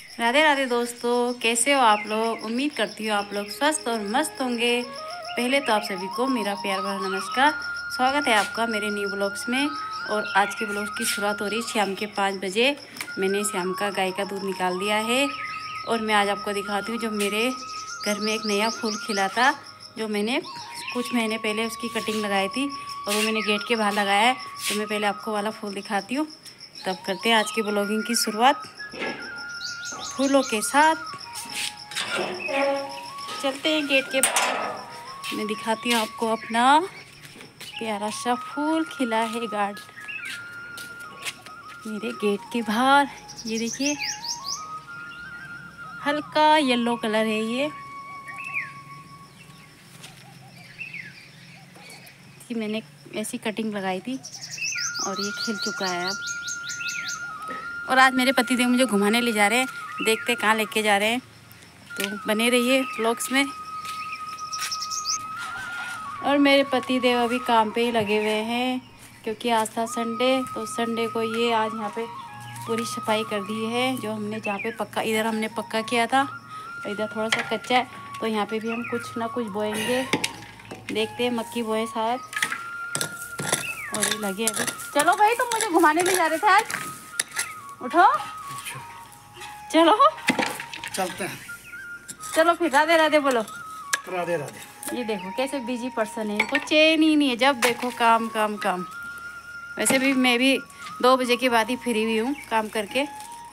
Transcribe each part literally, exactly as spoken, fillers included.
राधे राधे दोस्तों, कैसे हो आप लोग। उम्मीद करती हूँ आप लोग स्वस्थ और मस्त होंगे। पहले तो आप सभी को मेरा प्यार भरा नमस्कार। स्वागत है आपका मेरे न्यू ब्लॉग्स में। और आज के ब्लॉग की शुरुआत हो रही है शाम के पाँच बजे। मैंने शाम का गाय का दूध निकाल दिया है और मैं आज आपको दिखाती हूँ जो मेरे घर में एक नया फूल खिला था, जो मैंने कुछ महीने पहले उसकी कटिंग लगाई थी और वो मैंने गेट के बाहर लगाया है। तो मैं पहले आपको वाला फूल दिखाती हूँ, तब करते हैं आज की ब्लॉगिंग की शुरुआत फूलों के साथ। चलते हैं गेट के बाहर, मैं दिखाती हूँ आपको अपना प्यारा सा फूल खिला है गार्ड मेरे गेट के बाहर। ये देखिए हल्का येलो कलर है ये कि मैंने ऐसी कटिंग लगाई थी और ये खिल चुका है अब। और आज मेरे पति देव मुझे घुमाने ले जा रहे हैं, देखते कहाँ लेके जा रहे हैं, तो बने रहिए व्लॉग्स में। और मेरे पति देव अभी काम पे ही लगे हुए हैं क्योंकि आज था संडे, तो संडे को ये आज यहाँ पे पूरी सफाई कर दी है। जो हमने जहाँ पे पक्का, इधर हमने पक्का किया था और इधर थोड़ा सा कच्चा है, तो यहाँ पे भी हम कुछ ना कुछ बोएंगे। देखते हैं मक्की बोए शायद। और ये लगे अभी। चलो भाई, तुम मुझे घुमाने ले जा रहे थे आज, उठो चलो चलते हैं। चलो फिर राधे राधे बोलो। राधे राधे। ये देखो कैसे बिजी पर्सन है, इनको चैन ही नहीं है, जब देखो काम काम काम। वैसे भी मैं भी दो बजे के बाद ही फ्री हुई हूँ काम करके।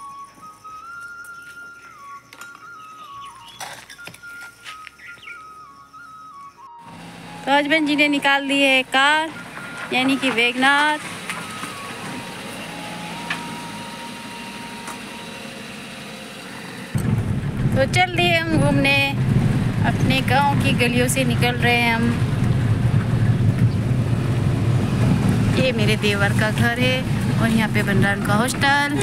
तो हस्बैंड जी ने निकाल दी है कार, यानी कि वैगनार। तो चल दिए हम घूमने, अपने गांव की गलियों से निकल रहे हैं हम। ये मेरे देवर का घर है और यहाँ पे बन रहा है उनका हॉस्टल।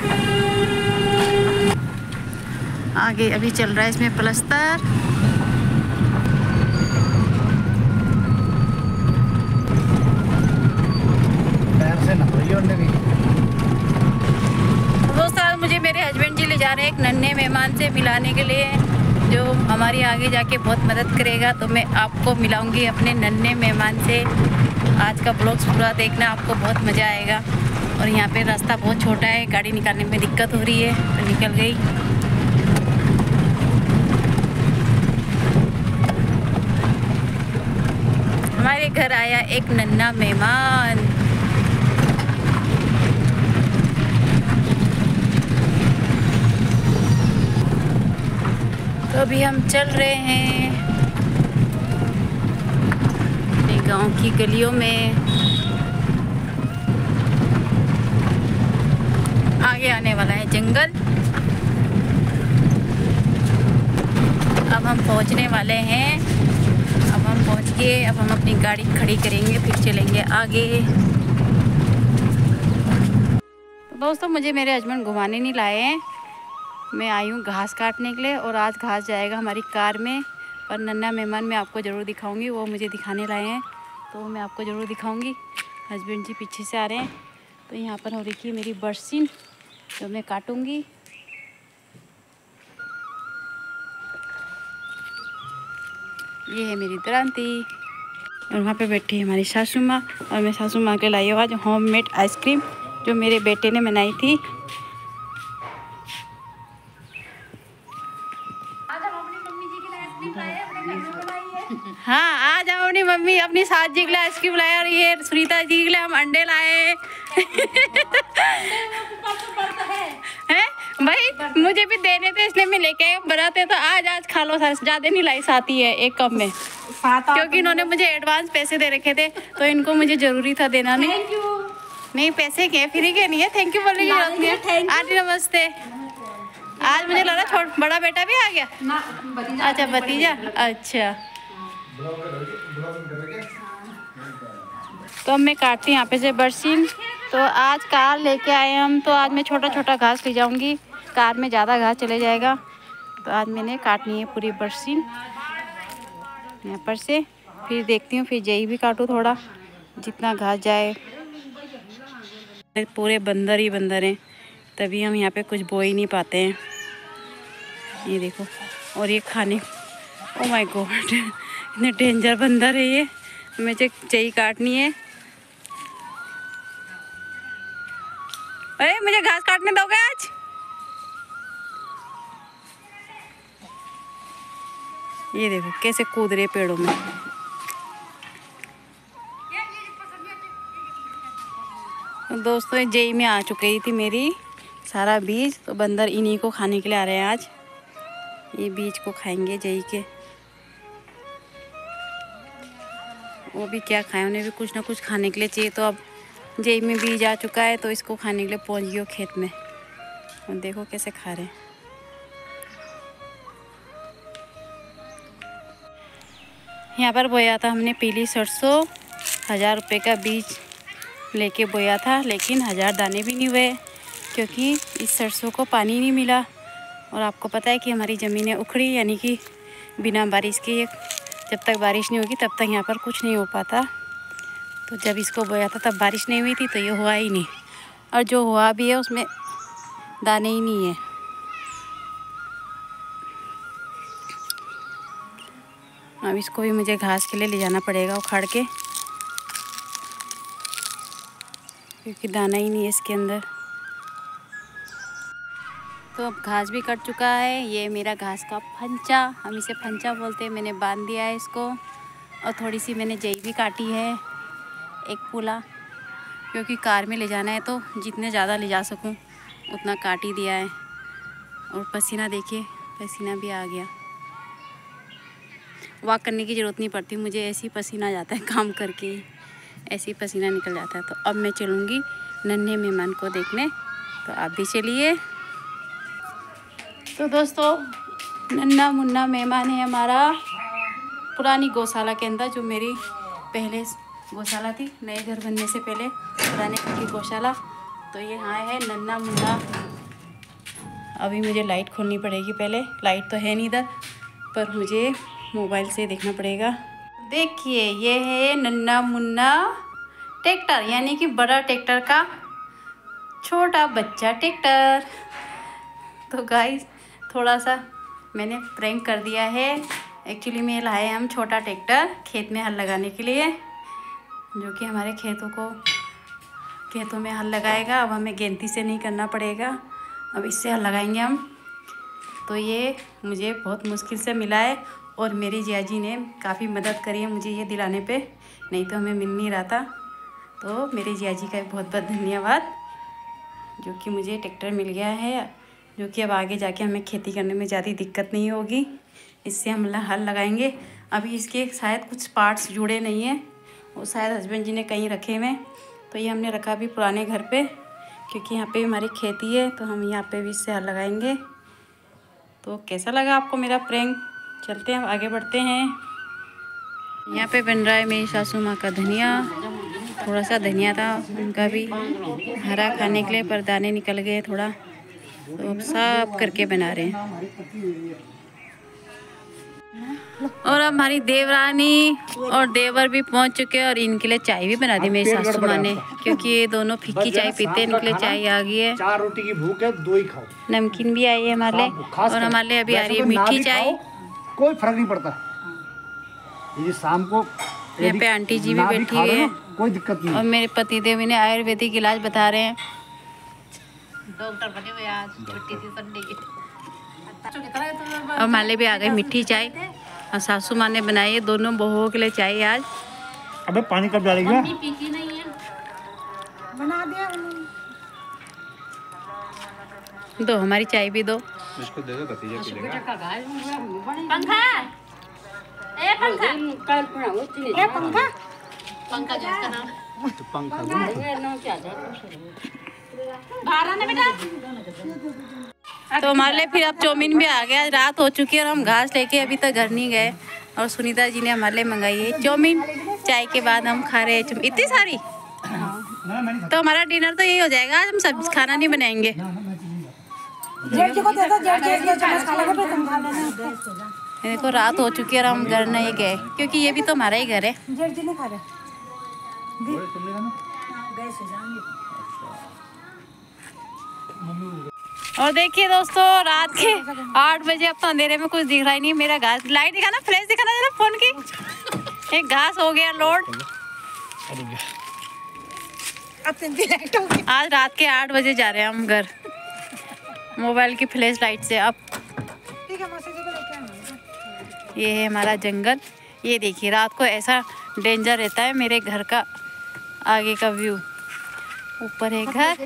आगे अभी चल रहा है इसमें प्लस्तर। दोस्तों आज मुझे मेरे हस्बैंड जी ले जा रहे हैं एक नन्हे मेहमान से मिलाने के लिए, जो हमारी आगे जाके बहुत मदद करेगा। तो मैं आपको मिलाऊंगी अपने नन्हे मेहमान से। आज का ब्लॉग पूरा देखना, आपको बहुत मज़ा आएगा। और यहाँ पे रास्ता बहुत छोटा है, गाड़ी निकालने में दिक्कत हो रही है, तो निकल गई। हमारे घर आया एक नन्हा मेहमान। तो अभी हम चल रहे हैं अपने गांव की गलियों में। आगे आने वाला है जंगल। अब हम पहुंचने वाले हैं। अब हम पहुंच गए। अब हम अपनी गाड़ी खड़ी करेंगे, फिर चलेंगे आगे। तो दोस्तों मुझे मेरे हस्बैंड घुमाने नहीं लाए हैं, मैं आई हूँ घास काटने के लिए। और आज घास जाएगा हमारी कार में। पर नन्हा मेहमान मैं आपको ज़रूर दिखाऊंगी, वो मुझे दिखाने लाए हैं तो मैं आपको ज़रूर दिखाऊंगी। हस्बैंड जी पीछे से आ रहे हैं। तो यहाँ पर हो रही है मेरी बरसीन, जो मैं काटूंगी। ये है मेरी दरांती और वहाँ पे बैठी है हमारी सासू माँ। और मैं सासू माँ के लाई हूँ आज होममेड आइसक्रीम, जो मेरे बेटे ने बनाई थी। हाँ आज हम अपनी मम्मी अपनी सास जी के लिए आइसक्रीम लाए और ये सुनीता जी के लिए हम अंडे लाए हैं भाई, मुझे भी देने थे इसलिए मैं लेके आई। बनाते तो आज आज खा लो, सर ज्यादा नहीं लाई, साथी है एक कप में, क्योंकि इन्होंने मुझे एडवांस पैसे दे रखे थे तो इनको मुझे जरूरी था देना। नहीं नहीं पैसे के फ्री के नहीं है, थैंक यू बोलने की जरूरत नहीं है। आंटी नमस्ते। आज मुझे लगा छोट बड़ा बेटा भी आ गया ना? अच्छा भतीजा, अच्छा। तो अब मैं काटती हूँ यहाँ पे से बरसीन। तो आज कार लेके आए हम, तो आज मैं छोटा छोटा घास ले जाऊंगी, कार में ज़्यादा घास चले जाएगा। तो आज मैंने काटनी है पूरी बरसीन यहाँ पर से। फिर देखती हूँ, फिर जई भी काटूँ थोड़ा, जितना घास जाए। पूरे बंदर ही बंदर हैं, तभी हम यहाँ पे कुछ बो ही नहीं पाते हैं। ये देखो, और ये खाने, ओ माय गॉड, इतने डेंजर बंदर है ये। हमें चाहिए काटनी है। अरे मुझे घास काटने दोगे आज? ये देखो कैसे कूद रहे पेड़ों में। दोस्तों जेई में आ चुकी थी मेरी सारा बीज, तो बंदर इन्हीं को खाने के लिए आ रहे हैं आज। ये बीज को खाएंगे जेई के। वो भी क्या खाएं, उन्हें भी कुछ ना कुछ खाने के लिए चाहिए। तो अब जेई में बीज आ चुका है तो इसको खाने के लिए पहुंच गई खेत में। और देखो कैसे खा रहे हैं। यहाँ पर बोया था हमने पीली सरसों, हज़ार रुपये का बीज लेके बोया था, लेकिन हज़ार दाने भी नहीं हुए क्योंकि इस सरसों को पानी नहीं मिला। और आपको पता है कि हमारी ज़मीनें उखड़ी, यानी कि बिना बारिश के, जब तक बारिश नहीं होगी तब तक यहाँ पर कुछ नहीं हो पाता। तो जब इसको बोया था तब बारिश नहीं हुई थी, तो ये हुआ ही नहीं। और जो हुआ भी है उसमें दाने ही नहीं है। अब इसको भी मुझे घास के लिए ले जाना पड़ेगा उखाड़ के, क्योंकि दाना ही नहीं है इसके अंदर। तो अब घास भी कट चुका है। ये मेरा घास का फंचा, हम इसे फंचा बोलते हैं। मैंने बांध दिया है इसको। और थोड़ी सी मैंने जई भी काटी है, एक पुला, क्योंकि कार में ले जाना है तो जितने ज़्यादा ले जा सकूं उतना काट ही दिया है। और पसीना देखिए, पसीना भी आ गया। वॉक करने की ज़रूरत नहीं पड़ती मुझे, ऐसे ही पसीना आ जाता है काम करके ही, ऐसे ही पसीना निकल जाता है। तो अब मैं चलूँगी नन्हे मेहमान को देखने, तो आप भी चलिए। तो दोस्तों नन्हा मुन्ना मेहमान है हमारा पुरानी गौशाला के अंदर, जो मेरी पहले गौशाला थी, नए घर बनने से पहले पुराने घर की गौशाला। तो ये हाँ है नन्हा मुन्ना। अभी मुझे लाइट खोलनी पड़ेगी पहले, लाइट तो है नहीं इधर, पर मुझे मोबाइल से देखना पड़ेगा। देखिए ये है नन्हा मुन्ना ट्रैक्टर, यानी कि बड़ा ट्रैक्टर का छोटा बच्चा ट्रैक्टर। तो गाइस थोड़ा सा मैंने प्रैंक कर दिया है। एक्चुअली में लाए हम छोटा ट्रैक्टर खेत में हल लगाने के लिए, जो कि हमारे खेतों को खेतों में हल लगाएगा। अब हमें गेंती से नहीं करना पड़ेगा, अब इससे हल लगाएंगे हम। तो ये मुझे बहुत मुश्किल से मिला है और मेरी जिया जी ने काफ़ी मदद करी है मुझे ये दिलाने पे, नहीं तो हमें मिल नहीं रहा था। तो मेरी जिया जी का बहुत बहुत धन्यवाद, जो कि मुझे ट्रैक्टर मिल गया है, जो कि अब आगे जाके हमें खेती करने में ज़्यादा दिक्कत नहीं होगी। इससे हम हल लगाएंगे। अभी इसके शायद कुछ पार्ट्स जुड़े नहीं हैं, वो शायद हस्बैंड जी ने कहीं रखे हुए। तो ये हमने रखा भी पुराने घर पे, क्योंकि यहाँ पे भी हमारी खेती है, तो हम यहाँ पे भी इससे हल लगाएंगे। तो कैसा लगा आपको मेरा प्रैंक? चलते हैं आगे बढ़ते हैं। यहाँ पे बन रहा है मेरी सासू माँ का धनिया। थोड़ा सा धनिया था उनका भी हरा खाने के लिए, पर दाने निकल गए थोड़ा, तो अब साफ करके बना रहे हैं। और अब हमारी देवरानी और देवर भी पहुंच चुके हैं, और इनके लिए चाय भी बना दी मेरी सासू माँ ने, क्योंकि ये दोनों फीकी चाय पीते हैं। इनके लिए चाय आ गई है, चार रोटी की भूख है, दो ही खाओ। नमकीन भी आई है हमारे लिए, और हमारे लिए अभी आ रही है मीठी चाय। कोई फर्क नहीं पड़ता, ये शाम को यहाँ पे आंटी जी भी बैठी हुई है, कोई दिक्कत नहीं। और मेरे पति देव इन्हें आयुर्वेदिक इलाज बता रहे हैं। डॉक्टर बने हुए आज छुट्टी थी संडे की। और हमारे भी आ गई मीठी चाय, और सासू माँ ने बनाई है दोनों बहुओं के लिए चाय आज। अबे पानी कब डालेगा? पीती नहीं है, बना दिया। दो हमारी चाय भी दो। इसको दे दो, भतीजा पी लेगा। पंखा ए पंखा ए पंखा पंखा जिसका नाम तो पंखा बाहर आने बेटा। तो हमारे लिए फिर अब चाउमीन भी आ गया। रात हो चुकी है और हम घास लेके अभी तक घर नहीं गए, और सुनीता जी ने हमारे लिए मंगाई है चाउमीन। चाय के बाद हम खा रहे हैं इतनी सारी। तो हमारा डिनर तो यही हो जाएगा आज, हम सब खाना नहीं बनाएंगे। जेठ जी को दे दो, जेठ जी एक चम्मच खा लेगा, फिर तुम खा लेना। देखो रात हो चुकी है और हम घर नहीं गए, क्योंकि ये भी तो हमारा ही घर है। जेठ जी नहीं खा रहे, और देखिए दोस्तों रात के आठ बजे अब तो अंधेरे में कुछ दिख रहा ही नहीं। मेरा घास लाइट दिखाना, फ्लैश दिखाना जरा फोन की। एक घास हो गया लोड। आज रात के आठ बजे जा रहे हैं हम घर मोबाइल की फ्लैश लाइट से। अब ये है हमारा जंगल। ये देखिए रात को ऐसा डेंजर रहता है। मेरे घर का आगे का व्यू, ऊपर है घर।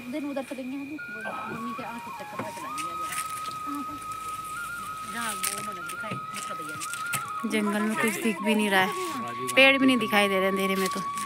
जंगल में कुछ दिख भी नहीं रहा है, पेड़ भी नहीं दिखाई दे रहे अंधेरे में तो।